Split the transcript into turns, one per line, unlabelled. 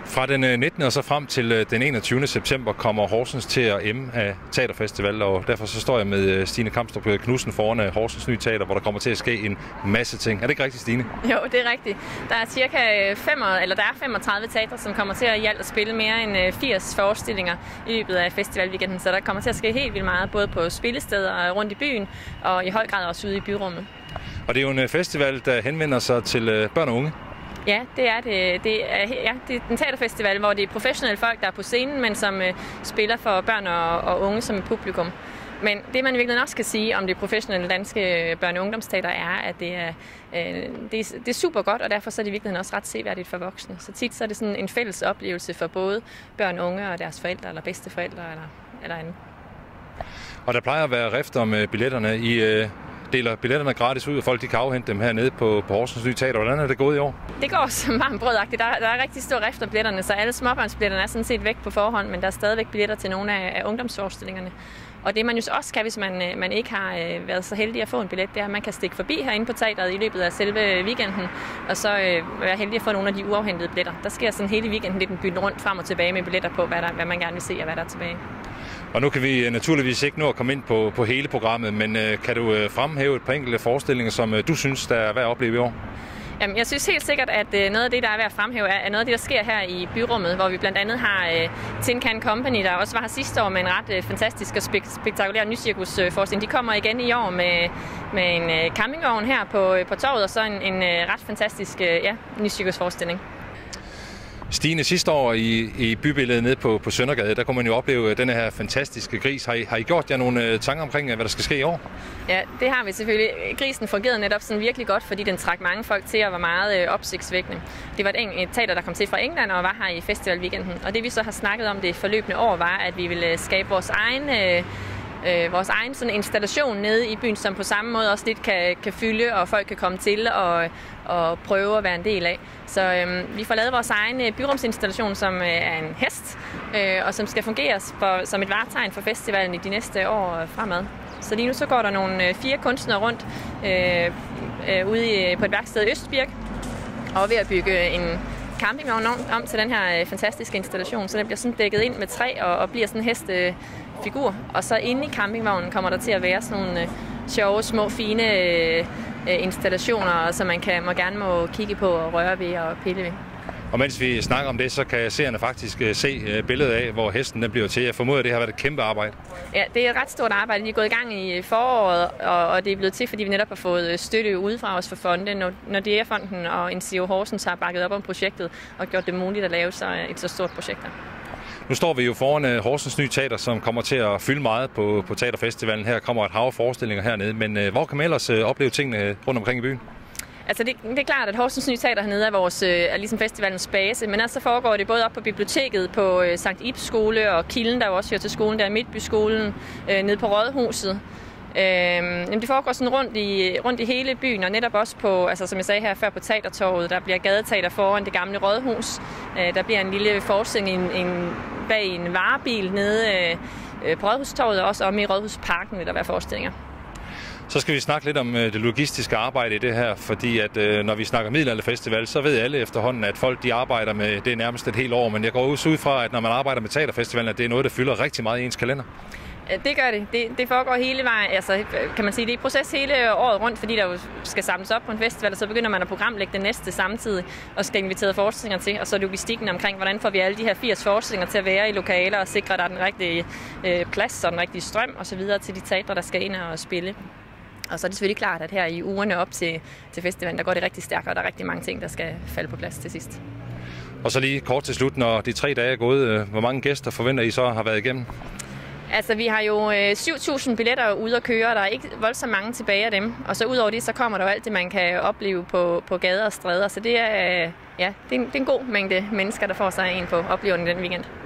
Fra den 19. og så frem til den 21. september kommer Horsens til at emme af Teaterfestival, og derfor så står jeg med Stine Kamstrup Knudsen foran Horsens Nye Teater, hvor der kommer til at ske en masse ting. Er det ikke rigtigt, Stine?
Jo, det er rigtigt. Der er cirka 35 teatre, som kommer til at spille mere end 80 forestillinger i løbet af festivalweekenden, så der kommer til at ske helt vildt meget, både på spillesteder rundt i byen og i høj grad også ude i byrummet.
Og det er jo en festival, der henvender sig til børn og unge.
Ja, det er det. Det er en teaterfestival, hvor det er professionelle folk, der er på scenen, men som spiller for børn og unge som et publikum. Men det, man virkelig også kan sige om det professionelle danske børne- og ungdomsteater, er, at det er super godt, og derfor så er det virkelig også ret seværdigt for voksne. Så tit så er det sådan en fælles oplevelse for både børn og unge og deres forældre, eller bedsteforældre, eller andet.
Og der plejer at være rift om billetterne. I deler billetterne gratis ud, og folk de kan afhente dem hernede på Horsens Nye Teater. Hvordan er det gået i år?
Det går som varmt brødagtigt. Der er rigtig stor rift om billetterne, så alle småbørnsbilletterne er sådan set væk på forhånd, men der er stadigvæk billetter til nogle af ungdomsforestillingerne. Og det man jo også kan, hvis man ikke har været så heldig at få en billet, det er, at man kan stikke forbi herinde på teateret i løbet af selve weekenden, og så være heldig at få nogle af de uafhentede billetter. Der sker sådan hele weekenden lidt en bytte rundt frem og tilbage med billetter på, hvad man gerne vil se og hvad der er tilbage.
Og nu kan vi naturligvis ikke nå at komme ind på hele programmet, men kan du fremhæve et par enkelte forestillinger, som du synes, der er værd at opleve i år?
Jamen, jeg synes helt sikkert, at noget af det, der er værd at fremhæve, er noget af det, der sker her i byrummet, hvor vi blandt andet har Tin Can Company, der også var her sidste år med en ret fantastisk og spektakulær nycirkusforestilling. De kommer igen i år med en campingvogn her på torvet, og så en ret fantastisk nycirkusforestilling.
Stine, sidste år i bybilledet nede på Søndergade, der kunne man jo opleve den her fantastiske gris. Har I gjort jer nogle tanker omkring, hvad der skal ske i år?
Ja, det har vi selvfølgelig. Grisen fungerede netop sådan virkelig godt, fordi den trak mange folk til og var meget opsigtsvækkende. Det var et teater, der kom til fra England og var her i festivalweekenden. Og det vi så har snakket om det forløbende år, var, at vi ville skabe vores egen sådan installation nede i byen, som på samme måde også lidt kan fylde, og folk kan komme til og prøve at være en del af. Så vi får lavet vores egen byrumsinstallation, som er en hest, og som skal fungere som et vartegn for festivalen i de næste år fremad. Så lige nu så går der nogle 4 kunstnere rundt ude på et værksted i Østbirk, og ved at bygge en campingvogn om til den her fantastiske installation, så den bliver sådan dækket ind med træ og bliver sådan en hestefigur. Og så inde i campingvognen kommer der til at være sådan nogle sjove, små, fine installationer, som man gerne må kigge på og røre ved og pille ved.
Og mens vi snakker om det, så kan seerne faktisk se billedet af, hvor hesten den bliver til. Jeg formoder, at det har været et kæmpe arbejde.
Ja, det er et ret stort arbejde. Vi er gået i gang i foråret, og det er blevet til, fordi vi netop har fået støtte udefra os for fonde. Når DR-fonden og NCO Horsens har bakket op om projektet og gjort det muligt at lave et så stort projekt.
Nu står vi jo foran Horsens Nye Teater, som kommer til at fylde meget på Teaterfestivalen. Her kommer et hav af forestillinger hernede, men hvor kan man ellers opleve tingene rundt omkring i byen?
Altså det er klart, at Horsens Nye Teater hernede er ligesom festivalens base, men så foregår det både op på biblioteket, på Sankt Ibs skole og Kilden, der jo også hører til skolen, der er Midtbyskolen, nede på Rådhuset. Det foregår sådan rundt i hele byen, og netop også på, altså som jeg sagde her før, på Teatertorvet. Der bliver gadeteater foran det gamle Rådhus. Der bliver en lille forestilling bag en varebil nede på Rådhustorvet, og også om i Rådhusparken vil der være forestillinger.
Så skal vi snakke lidt om det logistiske arbejde i det her, fordi at når vi snakker middelalderfestival, så ved alle efterhånden, at folk de arbejder med det nærmest et helt år. Men jeg går også ud fra, at når man arbejder med Teaterfestivalen, at det er noget, der fylder rigtig meget i ens kalender.
Det gør det. Det foregår hele vejen. Altså, kan man sige, det er et proces hele året rundt, fordi der jo skal samles op på en festival, og så begynder man at programlægge det næste samtidig, og skal invitere forestillinger til. Og så logistikken omkring, hvordan får vi alle de her 80 forestillinger til at være i lokaler, og sikre, at der er den rigtige plads og den rigtige strøm osv. til de teatre, der skal ind og spille. Og så er det selvfølgelig klart, at her i ugerne op til festivalen, der går det rigtig stærkt, og der er rigtig mange ting, der skal falde på plads til sidst.
Og så lige kort til slut, når de 3 dage er gået, hvor mange gæster forventer I så har været igennem?
Altså, vi har jo 7.000 billetter ude at køre, og der er ikke voldsomt mange tilbage af dem. Og så udover det, så kommer der jo alt det, man kan opleve på gader og stræder. Så det er en god mængde mennesker, der får sig en på oplevelsen den weekend.